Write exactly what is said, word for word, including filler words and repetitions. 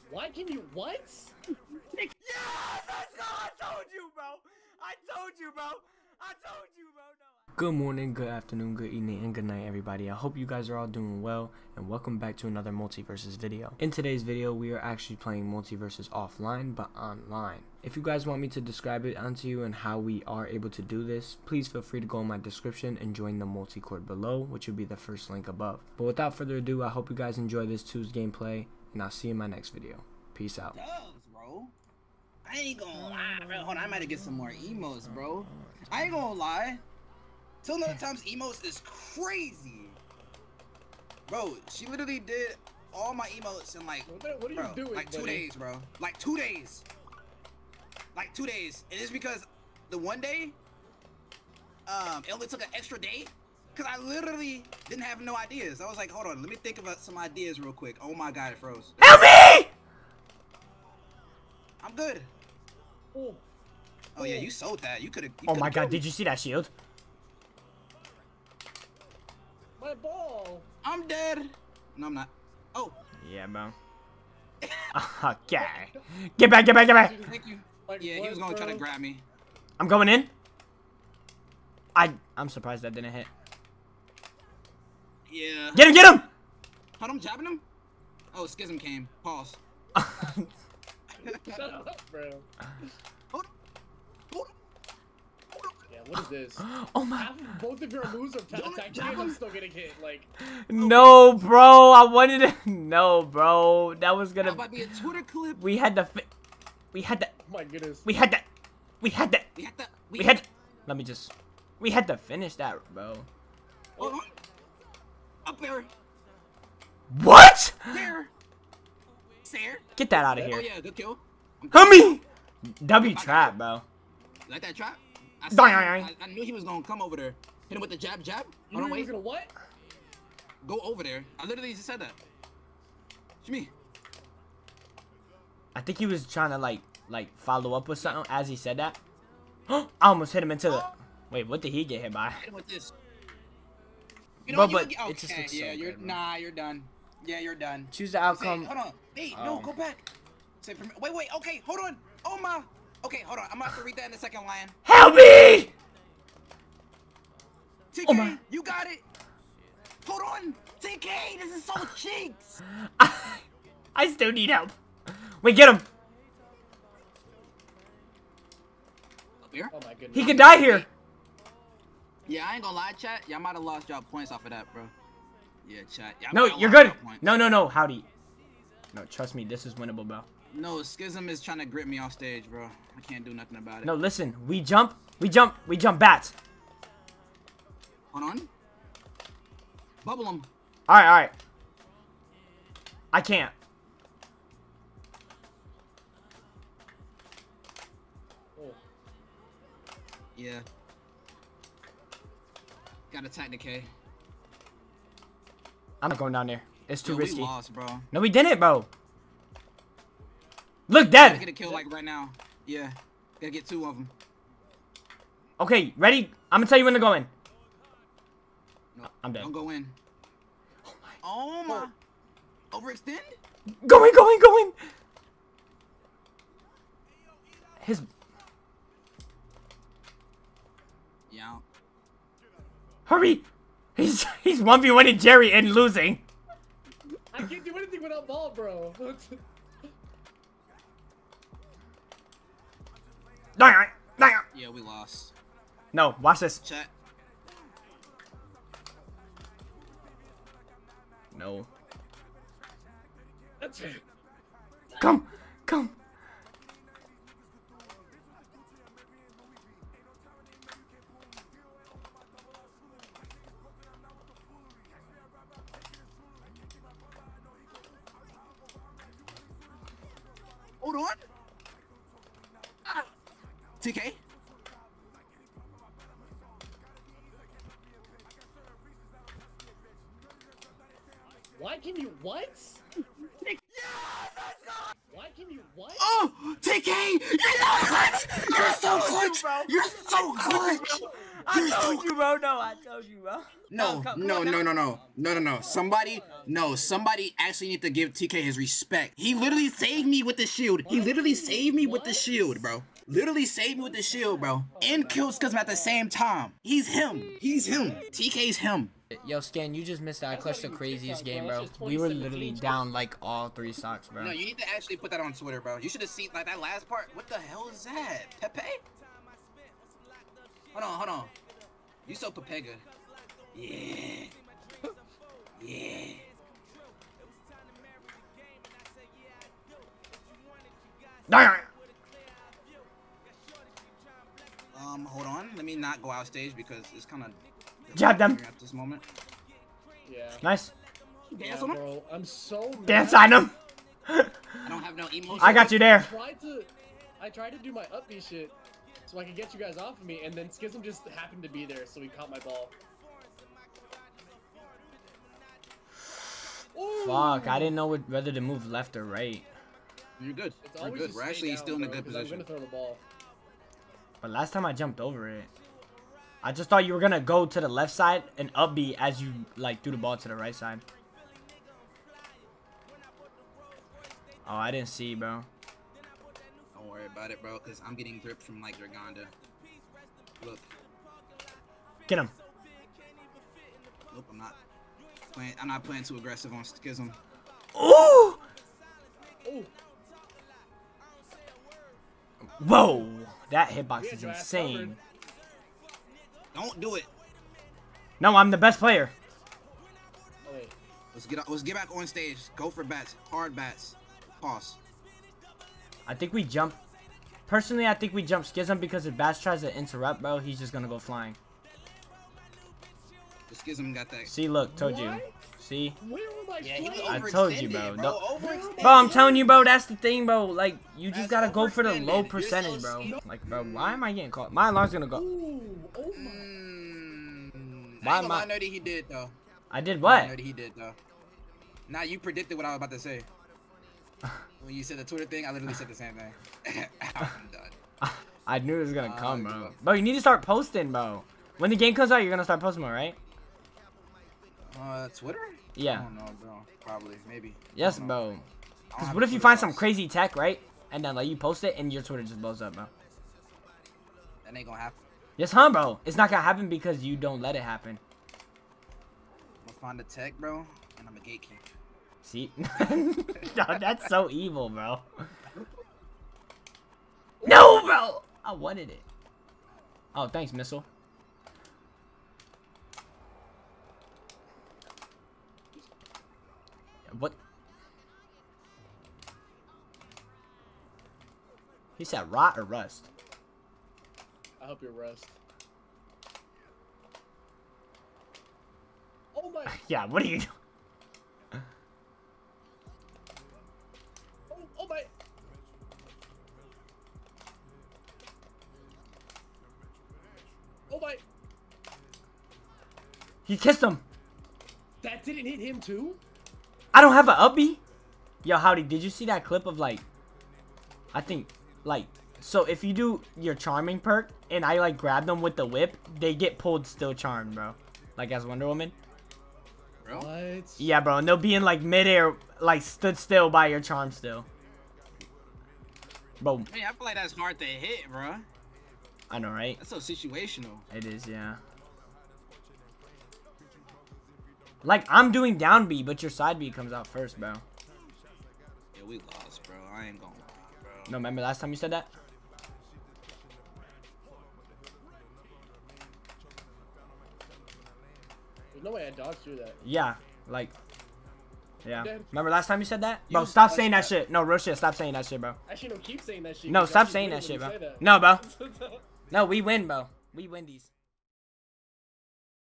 Why can you what? Yes, let's go! I told you, bro. I told you, bro. I told you, bro. No. Good morning, good afternoon, good evening, and good night, everybody. I hope you guys are all doing well, and welcome back to another Multiversus video. In today's video, we are actually playing Multiversus offline, but online. If you guys want me to describe it onto you and how we are able to do this, please feel free to go in my description and join the multi-cord below, which will be the first link above. But without further ado, I hope you guys enjoy this Tuesday's gameplay, and I'll see you in my next video. Peace out. Dubs, bro. I ain't gonna lie, bro. Hold on, I might get some more emotes, bro. I ain't gonna lie. Till another times emotes is crazy. Bro, she literally did all my emotes in like, What, what are bro, you doing, like two buddy? days, bro. Like two days. Like two days. And it's because the one day, um, it only took an extra day. Cause I literally didn't have no ideas. I was like, hold on, let me think about some ideas real quick. Oh my god, it froze. Help me! I'm good. Oh, Oh yeah, you sold that. You could have. Oh my god, did you see that shield? my ball. I'm dead. No, I'm not. Oh. Yeah, bro. Okay. Get back, get back, get back! Thank you. Like, Yeah, he what, was gonna try to bro? grab me. I'm going in. I, I'm surprised that didn't hit. Yeah. Get him, get him! Hold on, jabbing him? Oh, Schism came. Pause. Shut up, bro. Hold on. Hold on. Hold on. Yeah, what is this? Oh my. Half of both of your moves are Don't attacking jab and I'm him. still getting hit. Like, No, bro. I wanted to. No, bro. That was gonna. That might be a Twitter clip. We had the. Fi we had the. oh my goodness. We had that. We had that. We had to. We, We had. Let me just. We had to finish that, bro. Hold on. Up there. What? There. There. Get that out of Oh here. yeah, good kill. I'm Help me! W trap, bro. Like that trap? I, Dang, saw dang, him. I, I knew he was gonna come over there. Hit him with the jab, jab. You Hold on, knew he was wait. gonna what? Go over there. I literally just said that. What you mean? I think he was trying to like, like follow up with something as he said that. I almost hit him into the. Wait, what did he get hit by? Hit him with this. You But- you but can get- it just okay, looks so yeah, you're good, bro. nah, you're done. Yeah, you're done. Choose the Say, outcome. hold on. Hey, no, Oh. go back. Say permi- wait, wait. Okay, hold on. Oh my. Okay, hold on. I'm gonna have to read that in a second, Lion. Help me! T K, Oh my. you got it. Hold on. T K, this is so cheeks. I, I still need help. Wait, get him. Up here? Oh my goodness. He could die here. Yeah, I ain't gonna lie, chat. Y'all might have lost y'all points off of that, bro. Yeah, chat. Y'all No, might have you're lost good. y'all points. No, no, no. Howdy. No, trust me. This is winnable, bro. No, Schism is trying to grip me off stage, bro. I can't do nothing about it. No, listen. We jump. We jump. We jump bats. Hold on. Bubble him. All right, all right. I can't. Oh. Yeah. Gotta attack the K. I'm not going down there. It's too Yo, risky. we lost, bro. No, we didn't, bro. Look, Gotta dead. get a kill like right now. Yeah. Gotta get two of them. Okay, ready? I'm gonna tell you when to go in. No, I'm dead. Don't go in. Oh my. Overextend? Go in, go in, go in. His. Yeah. Hurry. He's he's one v one in Jerry and losing. I can't do anything without ball, bro. Yeah, we lost. No, watch this. Chat. No. That's it. Come, come. Hold on. Ah. T K. Why can you what? Yes, let's go. Why can you what? Oh, T K, you're so clutch. You're so clutch. You're so clutch. I told you, bro. No, I told you, bro. No, come- no, come on no, now. no, no, no, no, no. Somebody, no, somebody actually need to give T K his respect. He literally saved me with the shield. He literally saved me with the shield, bro. Literally saved me with the shield, bro. And killed Schism at the same time. He's him. He's him. T K's him. Yo, Scan, you just missed that. I clutched the not even craziest TikTok, game, bro. bro. That's just We were twenty literally seventeen. down like all three stocks, bro. No, you need to actually put that on Twitter, bro. You should have seen like that last part. What the hell is that? Pepe? Hold on, hold on. You so Pepega. Yeah. Yeah. Um, hold on. Let me not go out stage because it's kind of Jab them. at this moment. Yeah. Nice. Dance Yeah, on him. bro. I'm so mad. Dance on him. I don't have no emotion. I got you I there. tried to, I tried to do my up B shit so I could get you guys off of me, and then Schism just happened to be there, so he caught my ball. Ooh. Fuck, I didn't know what, whether to move left or right. You're good. It's You're always good. just We're stay actually down, still in a bro, good 'cause I'm position. gonna throw the ball. But last time I jumped over it. I just thought you were gonna go to the left side and up B as you like threw the ball to the right side. Oh, I didn't see, bro. Don't worry about it, bro, because I'm getting gripped from like Draganda. Look. Get him. Nope, I'm not. Playing, I'm not playing too aggressive on Schism. Ooh! Ooh. Whoa! That hitbox Yeah, is your ass insane. covered. Don't do it. No, I'm the best player. Oh, wait. Let's get let's get back on stage. Go for bats. Hard bats. Pause. I think we jump. Personally, I think we jump Schism because if Bash tries to interrupt, bro, he's just gonna go flying. The Schism got that. See, look, told you. What? See? Where were my Yeah, he was flames? I told you, overextended, bro. bro. Don't- Overextended. Bro, I'm telling you, bro, that's the thing, bro. Like, you just That's gotta go for the overextended. low You're so percentage, bro. skinny. Like, bro, why am I getting caught? My alarm's gonna go. Ooh, oh my. Mm, Why I am ain't gonna I- lie, nerdy he did though. I did I what? nerdy he did though. Now you predicted what I was about to say. When you said the Twitter thing, I literally said the same thing. I'm done. I knew it was gonna Uh, come, give bro. up. Bro, you need to start posting, bro. When the game comes out, you're gonna start posting more, right? Uh, Twitter? Yeah. I don't know, bro. Probably, maybe. Yes, I don't know. bro. I don't Because have what a if you Twitter find some sauce. crazy tech, right? And then, like, you post it and your Twitter just blows up, bro. That ain't gonna happen. Yes, huh, bro? It's not gonna happen because you don't let it happen. I'm gonna find the tech, bro, and I'm a gatekeeper. See? No, that's so evil, bro. No, bro! I wanted it. Oh, thanks, missile. What? He said rot or rust? I hope you're rust. Oh my. Yeah, what are you doing? Oh, oh my. Oh my. You kissed him. That didn't hit him too? I don't have an uppy. Yo, Howdy, did you see that clip of like, I think, like, so if you do your charming perk and I like grab them with the whip, they get pulled still charmed, bro. Like as Wonder Woman. Bro? What? Yeah, bro, and they'll be in like midair, like stood still by your charm still. Bro, Hey, I feel like that's hard to hit, bro. I know, right? That's so situational. It is, yeah. Like, I'm doing down B, but your side B comes out first, bro. Yeah, we lost, bro. I ain't gonna lie, bro. No, remember last time you said that? There's no way I dodged through that. Yeah, like, yeah. Dead. Remember last time you said that? Bro, You- stop oh, saying that yeah. shit. No, real shit, stop saying that shit, bro. Actually, no, keep saying that shit. No, 'cause stop I keep saying winning that shit, when bro. you say that. No, bro. No, we win, bro. We win these.